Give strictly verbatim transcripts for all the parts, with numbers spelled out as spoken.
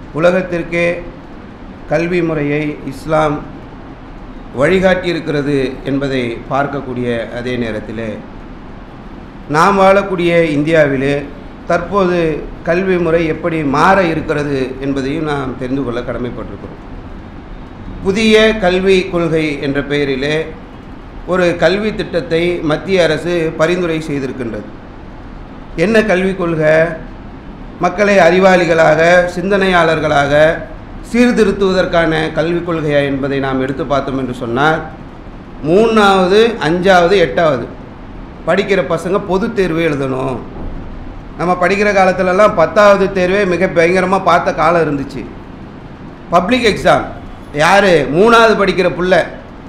உலகத்திற்கே கல்வி முறையை இஸ்லாம் வழிகாட்டியிருக்கிறது என்பதை பார்க்கக்கூடிய அதே நேரத்தில் நாம் வாழக்கூடிய இந்தியாவிலே தற்போது கல்வி முறை எப்படி மாற இருக்கிறது என்பதையும் நாம் தெரிந்து கொள்ள கடமைப்பட்டிருக்கிறோம். புதிய கல்வி கொள்கை என்ற பெயரிலே ஒரு கல்வி திட்டத்தை மத்திய அரசு பரிந்துரை செய்திருக்கின்றது. என்ன கல்விக் கொள்கை? மக்களை அறிவாளிகளாக, சிந்தனையாளர்களாக சீர்திருத்துவதற்கான கல்விக் கொள்கையா என்பதை நாம் எடுத்து பார்த்தோம் என்று சொன்னால், மூணாவது அஞ்சாவது எட்டாவது படிக்கிற பசங்க பொது தேர்வு எழுதணும். நம்ம படிக்கிற காலத்துலலாம் பத்தாவது தேர்வே மிக பயங்கரமாக பார்த்த காலம் இருந்துச்சு. பப்ளிக் எக்ஸாம் யார் மூணாவது படிக்கிற பிள்ளை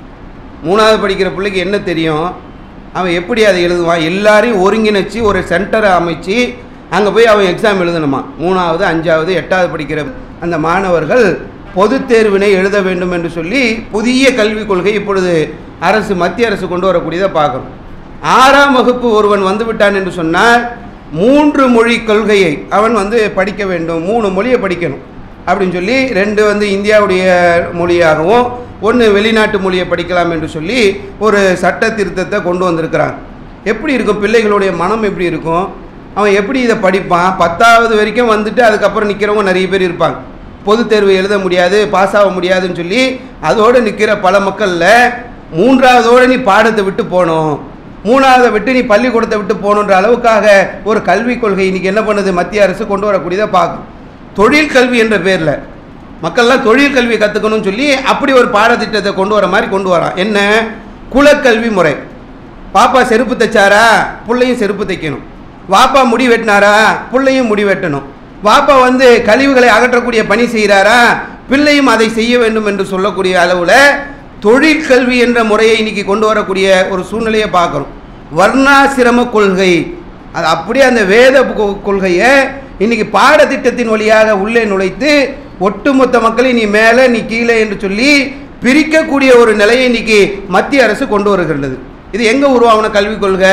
மூணாவது படிக்கிற பிள்ளைக்கு என்ன தெரியும்? அவன் எப்படி அதை எழுதுவான்? எல்லாரையும் ஒருங்கிணைச்சி ஒரு சென்டரை அமைச்சு அங்கே போய் அவன் எக்ஸாம் எழுதணுமா? மூணாவது அஞ்சாவது எட்டாவது படிக்கிற அந்த மாணவர்கள் பொது தேர்வினை எழுத வேண்டும் என்று சொல்லி புதிய கல்விக் கொள்கை இப்பொழுது அரசு மத்திய அரசு கொண்டு வரக்கூடியதை பார்க்கணும். ஆறாம் வகுப்பு ஒருவன் வந்து விட்டான் என்று சொன்னால் மூன்று மொழி கொள்கையை அவன் வந்து படிக்க வேண்டும், மூணு மொழியை படிக்கணும் அப்படின்னு சொல்லி, ரெண்டு வந்து இந்தியாவுடைய மொழியாகவும் ஒன்று வெளிநாட்டு மொழியை படிக்கலாம் என்று சொல்லி ஒரு சட்ட திருத்தத்தை கொண்டு வந்திருக்கிறான். எப்படி இருக்கும்? பிள்ளைகளுடைய மனம் எப்படி இருக்கும்? அவன் எப்படி இதை படிப்பான்? பத்தாவது வரைக்கும் வந்துட்டு அதுக்கப்புறம் நிற்கிறவங்க நிறைய பேர் இருப்பாங்க. பொது தேர்வு எழுத முடியாது, பாஸ் ஆக முடியாதுன்னு சொல்லி அதோடு நிற்கிற பல மக்களில் மூன்றாவதோடு நீ பாடத்தை விட்டு போகணும், மூணாவதை விட்டு நீ பள்ளிக்கூடத்தை விட்டு போகணுன்ற அளவுக்காக ஒரு கல்விக் கொள்கை இன்றைக்கி என்ன பண்ணுது மத்திய அரசு கொண்டு வரக்கூடியதை பார்க்கும். தொழில் கல்வி என்ற பேரில் மக்கள்லாம் தொழில் கல்வி கற்றுக்கணும்னு சொல்லி அப்படி ஒரு பாடத்திட்டத்தை கொண்டு வர மாதிரி கொண்டு வரான். என்ன? குலக்கல்வி முறை. பாப்பா செருப்பு தைச்சாரா, பிள்ளையும் செருப்பு தைக்கணும். வாப்பா முடி வெட்டினாரா, பிள்ளையும் முடி வெட்டணும். வாப்பா வந்து கழிவுகளை அகற்றக்கூடிய பணி செய்கிறாரா, பிள்ளையும் அதை செய்ய வேண்டும் என்று சொல்லக்கூடிய அளவில் தொழிற்கல்வி என்ற முறையை இன்னைக்கு கொண்டு வரக்கூடிய ஒரு சூழ்நிலையை பார்க்குறோம். வர்ணாசிரம கொள்கை, அது அப்படியே அந்த வேத கொள்கையை இன்னைக்கு பாடத்திட்டத்தின் வழியாக உள்ளே நுழைத்து ஒட்டுமொத்த மக்களை நீ மேலே நீ கீழே என்று சொல்லி பிரிக்கக்கூடிய ஒரு நிலையை இன்னைக்கு மத்திய அரசு கொண்டு வருகிறது. இது எங்கே உருவாகின கல்விக் கொள்கை?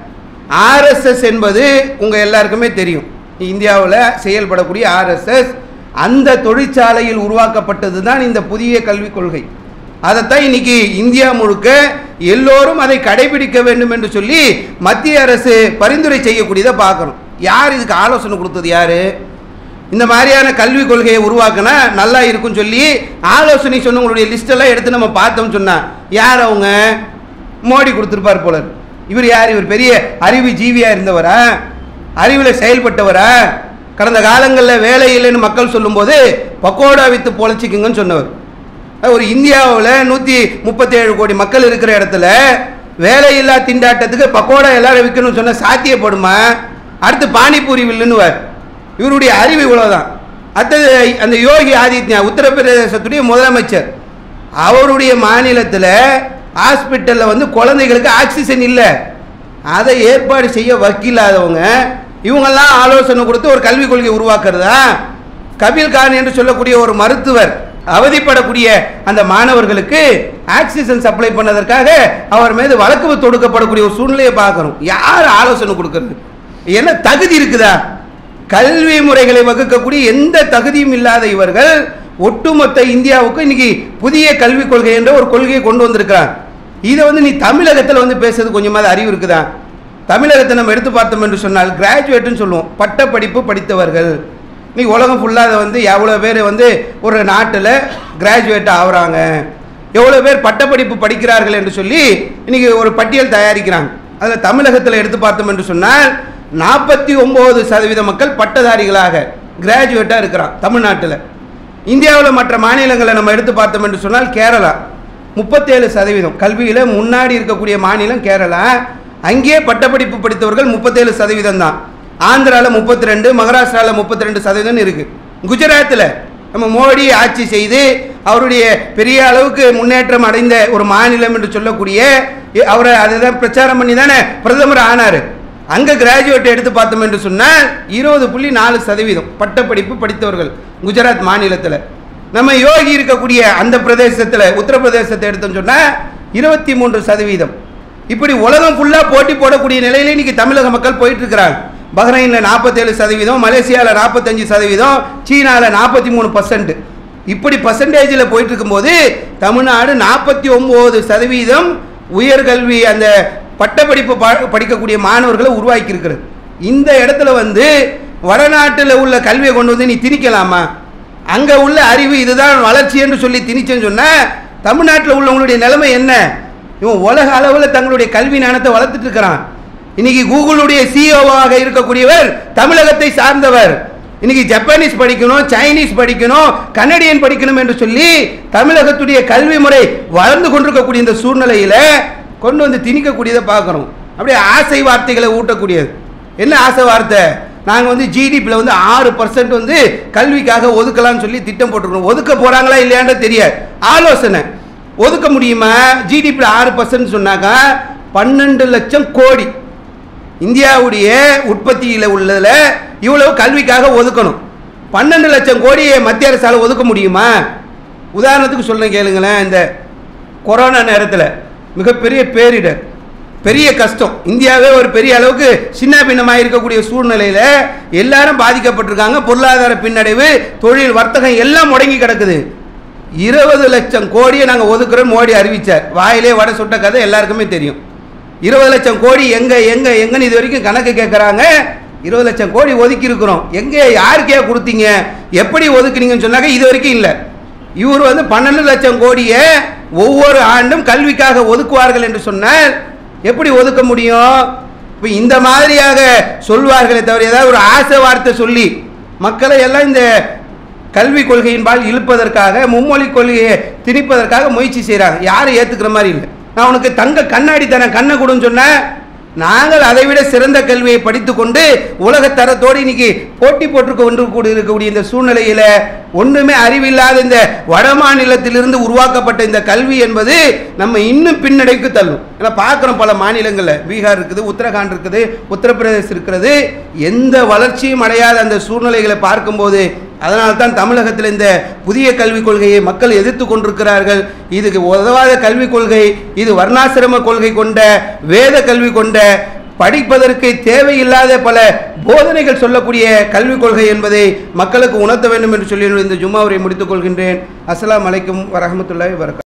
ஆர்எஸ்எஸ் என்பது உங்கள் எல்லாருக்குமே தெரியும். இந்தியாவில் செயல்படக்கூடிய ஆர்எஸ்எஸ் அந்த தொழிற்சாலையில் உருவாக்கப்பட்டது தான் இந்த புதிய கல்விக் கொள்கை. அதைத்தான் இன்னைக்கு இந்தியா முழுக்க எல்லோரும் அதை கடைபிடிக்க வேண்டும் என்று சொல்லி மத்திய அரசு பரிந்துரை செய்யக்கூடியதை பார்க்கணும். யார் இதுக்கு ஆலோசனை கொடுத்தது? யார் இந்த மாதிரியான கல்விக் கொள்கையை உருவாக்கினா நல்லா இருக்குன்னு சொல்லி ஆலோசனை சொன்னவங்களுடைய லிஸ்டெல்லாம் எடுத்து நம்ம பார்த்தோம்னு சொன்னா யார் அவங்க? மோடி கொடுத்துருப்பார் போல. இவர் யார்? இவர் பெரிய அறிவு ஜீவியாக இருந்தவரா? அறிவில் செயல்பட்டவரா? கடந்த காலங்களில் வேலை இல்லைன்னு மக்கள் சொல்லும்போது பக்கோடா வித்து பொழைச்சிக்குங்கன்னு சொன்னவர். ஒரு இந்தியாவில் நூற்றி முப்பத்தேழு கோடி மக்கள் இருக்கிற இடத்துல வேலையில்லா திண்டாட்டத்துக்கு பக்கோடா எல்லாரும் விற்கணும்னு சொன்ன சாத்தியப்படுமா? அடுத்து பானிபூரி வில்லுன்னுவார். இவருடைய அறிவு இவ்வளோதான். அடுத்தது அந்த யோகி ஆதித்யநாத் உத்தரப்பிரதேசத்துடைய முதலமைச்சர், அவருடைய மாநிலத்தில் ஹாஸ்பிட்டலில் வந்து குழந்தைகளுக்கு ஆக்சிஜன் இல்லை, அதை ஏற்பாடு செய்ய வக்கில்லாதவங்க இவங்கெல்லாம் ஆலோசனை கொடுத்து ஒரு கல்விக் கொள்கை உருவாக்குறதா? கபில் கான் என்று சொல்லக்கூடிய ஒரு மருத்துவர் அவதிப்படக்கூடிய அந்த மாணவர்களுக்கு ஆக்சிஜன் சப்ளை பண்ணதற்காக அவர் மீது வழக்கு தொடுக்கப்படக்கூடிய ஒரு சூழ்நிலையை பார்க்கணும். யார் ஆலோசனை கொடுக்கறது? என்ன தகுதி இருக்குதா? கல்வி முறைகளை வகுக்கக்கூடிய எந்த தகுதியும் இல்லாத இவர்கள் ஒட்டுமொத்த இந்தியாவுக்கு இன்னைக்கு புதிய கல்விக் கொள்கை என்ற ஒரு கொள்கையை கொண்டு வந்திருக்கிறார். இதை வந்து நீ தமிழகத்தில் வந்து பேசுறது கொஞ்சமாவது அறிவு இருக்குதா? தமிழகத்தை நம்ம எடுத்து பார்த்தோம் என்று சொன்னால் கிராஜுவேட்னு சொல்லுவோம், பட்ட படிப்பு படித்தவர்கள். நீ உலகம் ஃபுல்லாக அதை வந்து எவ்வளோ பேர் வந்து ஒரு நாட்டில் கிராஜுவேட் ஆகுறாங்க, எவ்வளோ பேர் பட்டப்படிப்பு படிக்கிறார்கள் என்று சொல்லி இன்றைக்கி ஒரு பட்டியல் தயாரிக்கிறாங்க. அதில் தமிழகத்தில் எடுத்து பார்த்தோம் என்று சொன்னால் நாற்பத்தி ஒம்பது சதவீத மக்கள் பட்டதாரிகளாக கிராஜுவேட்டாக இருக்கிறான் தமிழ்நாட்டில். இந்தியாவில் மற்ற மாநிலங்களை நம்ம எடுத்து பார்த்தோம் என்று சொன்னால் கேரளா முப்பத்தேழு சதவீதம், கல்வியில் முன்னாடி இருக்கக்கூடிய மாநிலம் கேரளா. அங்கேயே பட்டப்படிப்பு படித்தவர்கள் முப்பத்தேழு சதவீதம் தான். ஆந்திராவில் முப்பத்தி ரெண்டு, மகாராஷ்டிராவில் முப்பத்தி ரெண்டு சதவீதம் இருக்குது. குஜராத்தில் நம்ம மோடி ஆட்சி செய்து அவருடைய பெரிய அளவுக்கு முன்னேற்றம் அடைந்த ஒரு மாநிலம் என்று சொல்லக்கூடிய அவரை அதை தான் பிரச்சாரம் பண்ணி தானே பிரதமர் ஆனார். அங்கே கிராஜுவேட் எடுத்து பார்த்தோம் என்று சொன்னால் இருபது புள்ளி நாலு சதவீதம் பட்டப்படிப்பு படித்தவர்கள் குஜராத் மாநிலத்தில். நம்ம யோகி இருக்கக்கூடிய அந்த பிரதேசத்தில் உத்தரப்பிரதேசத்தை எடுத்தோம்னு சொன்னால் இருபத்தி மூன்று சதவீதம். இப்படி உலகம் ஃபுல்லாக போட்டி போடக்கூடிய நிலையில இன்னைக்கு தமிழக மக்கள் போயிட்டு இருக்கிறாங்க. பஹ்ரைனில் நாற்பத்தேழு சதவீதம், மலேசியாவில் நாற்பத்தஞ்சு சதவீதம், சீனாவில் நாற்பத்தி மூணு பர்சன்ட். இப்படி பர்சன்டேஜில் போயிட்டு இருக்கும்போது தமிழ்நாடு நாற்பத்தி ஒம்பது சதவீதம் உயர்கல்வி அந்த பட்டப்படிப்பு படிக்கக்கூடிய மாணவர்களை உருவாக்கி இருக்கிறது. இந்த இடத்துல வந்து வடநாட்டில் உள்ள கல்வியை கொண்டு வந்து நீ திணிக்கலாமா? அங்கே உள்ள அறிவு இதுதான் வளர்ச்சி என்று சொல்லி திணிச்சேன்னு சொன்னால் தமிழ்நாட்டில் உள்ளவங்களுடைய நிலைமை என்ன? இவன் உலக அளவில் தங்களுடைய கல்வி ஞானத்தை வளர்த்துட்டு இருக்கிறான். இன்னைக்கு கூகுளுடைய சிஇஓவாக இருக்கக்கூடியவர் தமிழகத்தை சார்ந்தவர். இன்னைக்கு ஜப்பானீஸ் படிக்கணும், சைனீஸ் படிக்கணும், கனடியன் படிக்கணும் என்று சொல்லி தமிழகத்துடைய கல்வி முறை வளர்ந்து கொண்டிருக்கக்கூடிய இந்த சூழ்நிலையில் கொண்டு வந்து திணிக்கக்கூடியதை பார்க்குறோம். அப்படியே ஆசை வார்த்தைகளை ஊட்டக்கூடியது. என்ன ஆசை வார்த்தை? நாங்கள் வந்து ஜிடிபியில் வந்து ஆறு பர்சன்ட் வந்து கல்விக்காக ஒதுக்கலாம்னு சொல்லி திட்டம் போட்டுருக்கோம். ஒதுக்க போகிறாங்களா இல்லையான்னு தெரியாது. ஆலோசனை ஒதுக்க முடியுமா? ஜிடிபியில் ஆறு பர்சன்ட் சொன்னாக்கா பன்னெண்டு லட்சம் கோடி இந்தியாவுடைய உற்பத்தியில் உள்ளதில் இவ்வளவு கல்விக்காக ஒதுக்கணும். பன்னெண்டு லட்சம் கோடியை மத்திய அரசால் ஒதுக்க முடியுமா? உதாரணத்துக்கு சொல்கிறேன் கேளுங்களேன். இந்த கொரோனா நேரத்தில் மிகப்பெரிய பேரிடர், பெரிய கஷ்டம், இந்தியாவே ஒரு பெரிய அளவுக்கு சின்ன பின்னமாக இருக்கக்கூடிய சூழ்நிலையில் எல்லாரும் பாதிக்கப்பட்டிருக்காங்க. பொருளாதார பின்னடைவு, தொழில், வர்த்தகம் எல்லாம் முடங்கி கிடக்குது. இருபது லட்சம் கோடியை நாங்கள் ஒதுக்குறோம் மோடி அறிவித்தார். வாயிலே வடை சுட்ட கதை எல்லாருக்குமே தெரியும். இருபது லட்சம் கோடி எங்கே எங்கே எங்கன்னு இது வரைக்கும் கணக்கு கேட்குறாங்க. இருபது லட்சம் கோடி ஒதுக்கி இருக்கிறோம். எங்கே யாருக்கே கொடுத்தீங்க, எப்படி ஒதுக்குனீங்கன்னு சொன்னாங்க இது வரைக்கும் இல்லை. இவர் வந்து பன்னெண்டு லட்சம் கோடியை ஒவ்வொரு ஆண்டும் கல்விக்காக ஒதுக்குவார்கள் என்று சொன்னால் எப்படி ஒதுக்க முடியும்? இப்போ இந்த மாதிரியாக சொல்வார்களே தவிர ஏதாவது ஒரு ஆசை வார்த்தை சொல்லி மக்களை எல்லாம் இந்த கல்வி கொள்கையின்பால் இழுப்பதற்காக, மும்மொழி கொள்கையை திணிப்பதற்காக முயற்சி செய்கிறாங்க. யாரும் ஏற்றுக்கிற மாதிரி இல்லை. நான் உனக்கு தங்க கண்ணாடி தரேன், கண்ணை கொடுன்னு சொன்னேன். நாங்கள் அதை விட சிறந்த கல்வியை படித்து கொண்டு உலகத்தரத்தோடு இன்னைக்கு போட்டி போட்டு கொண்டு கூட இருக்கக்கூடிய இந்த சூழ்நிலையில் ஒன்றுமே அறிவில்லாத இந்த வட மாநிலத்திலிருந்து உருவாக்கப்பட்ட இந்த கல்வி என்பது நம்ம இன்னும் பின்னடைக்கு தள்ளும். ஏன்னா பார்க்குறோம் பல மாநிலங்களில், பீகார் இருக்குது, உத்தரகாண்ட் இருக்குது, உத்தரப்பிரதேசம் இருக்கிறது, எந்த வளர்ச்சியும் அடையாத அந்த சூழ்நிலைகளை பார்க்கும்போது அதனால்தான் தமிழகத்தில் இந்த புதிய கல்விக் கொள்கையை மக்கள் எதிர்த்து கொண்டிருக்கிறார்கள். இதுக்கு உதவாத கல்விக் கொள்கை, இது வர்ணாசிரம கொள்கை கொண்ட, வேத கல்வி கொண்ட, படிப்பதற்கு தேவையில்லாத பல போதனைகள் சொல்லக்கூடிய கல்விக் கொள்கை என்பதை மக்களுக்கு உணர்த்த வேண்டும் என்று சொல்லி இந்த ஜும்மாவை முடித்துக் கொள்கின்றேன். அஸ்ஸலாமு அலைக்கும் வரஹ்மத்துல்லாஹி வபரகாத்துஹு.